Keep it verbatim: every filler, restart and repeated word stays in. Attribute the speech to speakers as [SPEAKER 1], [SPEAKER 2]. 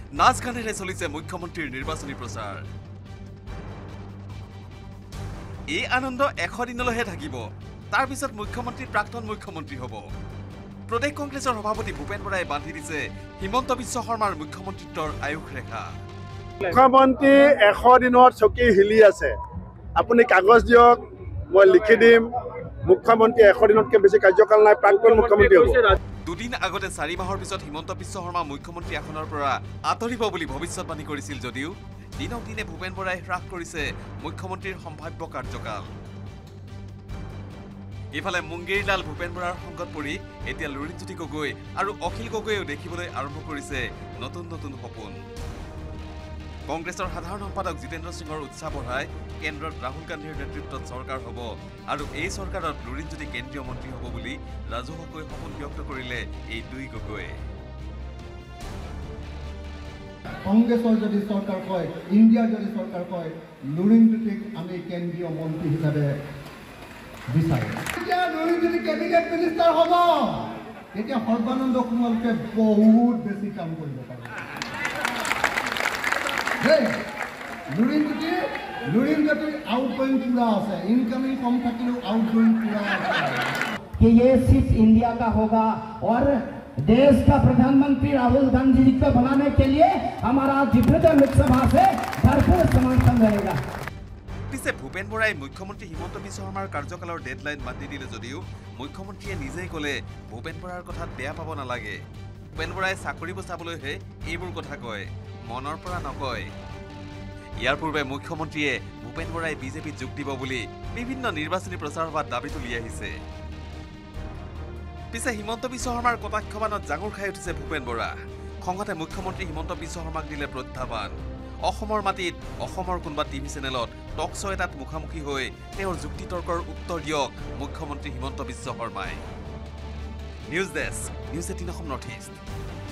[SPEAKER 1] নাচ গানেৰে চলিছে মুখ্যমন্ত্ৰীৰ নিৰ্বাচনী প্ৰচাৰ। এই আনন্দ এশ দিনলৈহে থাকিব। তাৰ পিছত মুখ্যমন্ত্ৰী প্ৰাক্তন মুখ্যমন্ত্ৰী হ'ব। প্ৰদেশ কংগ্ৰেছৰ সভাপতি ভূপেন বৰাই বান্ধি দিছে হিমন্ত বিশ্ব শৰ্মাৰ মুখ্যমন্ত্ৰীত্বৰ আয়ুস ৰেখা।
[SPEAKER 2] মুখ্যমন্ত্ৰী এশ দিনত চকী হিলি আছে। আপুনি কাগজ দিয়ক, মই লিখি দিম। মুখ্যমন্ত্ৰী এশ দিনতকৈ বেছি কাৰ্যকাল নাই, প্ৰাক্তন মুখ্যমন্ত্ৰী হ'ব।
[SPEAKER 1] দুদিন আগতে চাৰি মাহৰ পিছত হিমন্ত বিশ্ব শৰ্মা মুখ্যমন্ত্ৰী আসনৰ পৰা আঁতৰিব বুলি ভৱিষ্যতবাণী কৰিছিল যদিও দিনক দিনে ভূপেন বৰাই হ্ৰাস কৰিছে মুখ্যমন্ত্ৰীৰ সম্ভাৱ্য কাৰ্যকাল। ইফালে মুংগেৰীলাল ভূপেন বৰাৰ সংগত পৰি এতিয়া লুৰিণজ্যোতি গগৈ আৰু অখিল গগৈয়েও দেখিবলৈ আৰম্ভ কৰিছে নতুন নতুন সপোন। কংগ্ৰেছৰ সাধাৰণ সম্পাদক জিতেন্দ্ৰ সিঙৰ উৎসাহ বঢ়াই কেন্দ্ৰত ৰাহুল গান্ধীৰ নেতৃত্বত চৰকাৰ হ'ব আৰু এই চৰকাৰত লুৰিণজ্যোতি কেন্দ্ৰীয় মন্ত্ৰী হ'ব বুলি ৰাজহুৱাকৈ সপোন ব্যক্ত কৰিলে এই দুই গগৈয়ে।
[SPEAKER 3] কংগ্ৰেছৰ যদি চৰকাৰ কয়, ইণ্ডিয়াৰ যদি চৰকাৰ কয়, লুৰিণজ্যোতিক আমি কেন্দ্ৰীয় মন্ত্ৰী হিচাপে বিচাৰোঁ। যেতিয়া লুৰিণজ্যোতি কেবিনেট মিনিষ্টাৰ হ'ব, তেতিয়া সৰ্বানন্দ সোণোৱালে বহুত বেছি কাম কৰিব পাৰে। লুৰিণজ্যোতি লুৰিণজ্যোতিৰ আউটগোয়িং পুৰা আছে, ইনকামিং कम থাকিলেও आउटगोइंग पूरा
[SPEAKER 4] कि ये सिर्फ इंडिया का होगा और देश का प्रधानमंत्री राहुल गांधी जी को बनाने के लिए हमारा त्रिपुरा लोकसभा से भरपूर समर्थन रहेगा।
[SPEAKER 1] পিছে ভূপেন বৰাই মুখ্যমন্ত্ৰী হিমন্ত বিশ্ব শৰ্মাৰ কাৰ্যকালৰ ডেডলাইন বান্ধি দিলে যদিও মুখ্যমন্ত্ৰীয়ে নিজেই ক'লে ভূপেন বৰাৰ কথাত বেয়া পাব নালাগে। ভূপেন বৰাই চাকৰি বচাবলৈহে এইবোৰ কথা কয়, মনৰ পৰা নকয়। ইয়াৰ পূৰ্বে মুখ্যমন্ত্ৰীয়ে ভূপেন বৰাই বিজেপিত যোগ দিব বুলি বিভিন্ন নিৰ্বাচনী প্ৰচাৰ সভাত দাবী তুলি আহিছে। পিছে হিমন্ত বিশ্ব শৰ্মাৰ কটাক্ষবানত জাঙুৰ খাই উঠিছে ভূপেন বৰা। খঙতে মুখ্যমন্ত্ৰী হিমন্ত বিশ্ব শৰ্মাক দিলে প্ৰত্যাহ্বান। অসমৰ মাটিত অসমৰ কোনোবা টিভি চেনেলত টক শ্ব' এটাত মুখামুখি হৈ তেওঁৰ যুক্তিতৰ্কৰ উত্তৰ দিয়ক মুখ্যমন্ত্ৰী হিমন্ত বিশ্ব শৰ্মাই। News desk, news eighteen Assam north east.